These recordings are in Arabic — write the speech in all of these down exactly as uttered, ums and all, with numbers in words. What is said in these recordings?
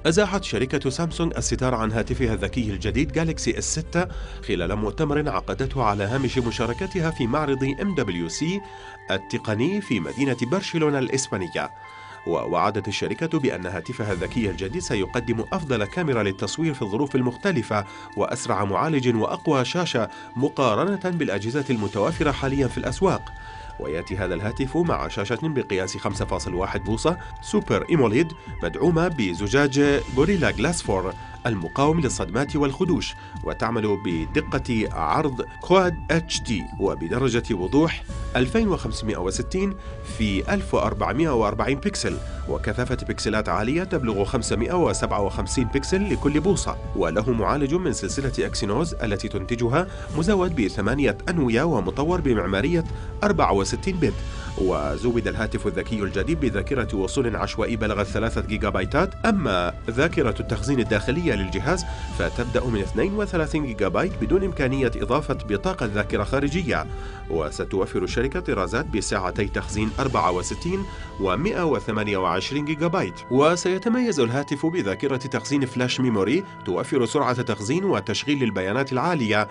أزاحت شركة سامسونج الستار عن هاتفها الذكي الجديد جالكسي اس ستة خلال مؤتمر عقدته على هامش مشاركتها في معرض ام دبليو سي التقني في مدينة برشلونة الإسبانية. ووعدت الشركة بأن هاتفها الذكي الجديد سيقدم أفضل كاميرا للتصوير في الظروف المختلفة وأسرع معالج وأقوى شاشة مقارنة بالأجهزة المتوافرة حاليا في الأسواق. ويأتي هذا الهاتف مع شاشة بقياس خمسة فاصلة واحد بوصة سوبر إيموليد مدعومة بزجاج غوريلا جلاس فور المقاوم للصدمات والخدوش، وتعمل بدقة عرض كواد اتش دي وبدرجة وضوح ألفين وخمسمائة وستين في ألف وأربعمائة وأربعين بكسل، وكثافة بكسلات عالية تبلغ خمسمائة وسبعة وخمسين بكسل لكل بوصة. وله معالج من سلسلة أكسينوس التي تنتجها مزود بثمانية أنوية ومطور بمعمارية أربعة وستين بت. وزود الهاتف الذكي الجديد بذاكرة وصول عشوائي بلغت ثلاثة جيجا بايتات، أما ذاكرة التخزين الداخلية للجهاز فتبدأ من اثنين وثلاثين جيجا بايت بدون إمكانية إضافة بطاقة ذاكرة خارجية. وستوفر الشركة طرازات بساعتي تخزين أربعة وستين و مائة وثمانية وعشرين جيجا بايت. وسيتميز الهاتف بذاكرة تخزين فلاش ميموري توفر سرعة تخزين وتشغيل البيانات العالية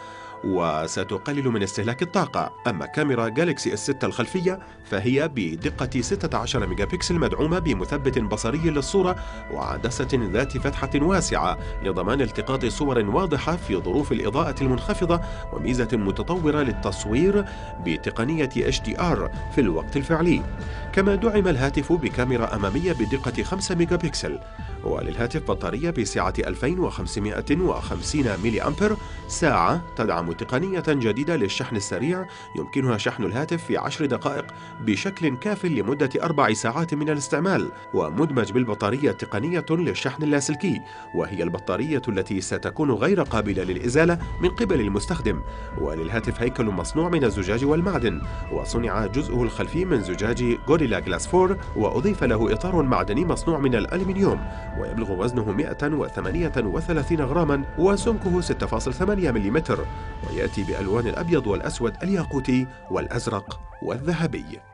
وستقلل من استهلاك الطاقة. أما كاميرا جالكسي اس ستة الخلفية فهي بدقة ستة عشر ميجا بكسل مدعومة بمثبت بصري للصورة وعدسة ذات فتحة واسعة لضمان التقاط صور واضحة في ظروف الإضاءة المنخفضة، وميزة متطورة للتصوير بتقنية اتش دي ار في الوقت الفعلي. كما دعم الهاتف بكاميرا أمامية بدقة خمسة ميجا بكسل. وللهاتف بطارية بسعة ألفين وخمسمائة وخمسين ملي أمبر ساعة تدعم تقنية جديدة للشحن السريع يمكنها شحن الهاتف في عشر دقائق بشكل كاف لمدة أربع ساعات من الاستعمال، ومدمج بالبطارية تقنية للشحن اللاسلكي، وهي البطارية التي ستكون غير قابلة للإزالة من قبل المستخدم. وللهاتف هيكل مصنوع من الزجاج والمعدن، وصنع جزءه الخلفي من زجاج غوريلا جلاس فور، وأضيف له إطار معدني مصنوع من الألمنيوم، ويبلغ وزنه مائة وثمانية وثلاثين غراما وسمكه ستة فاصلة ثمانية ملم، ويأتي بألوان الأبيض والأسود الياقوتي والأزرق والذهبي.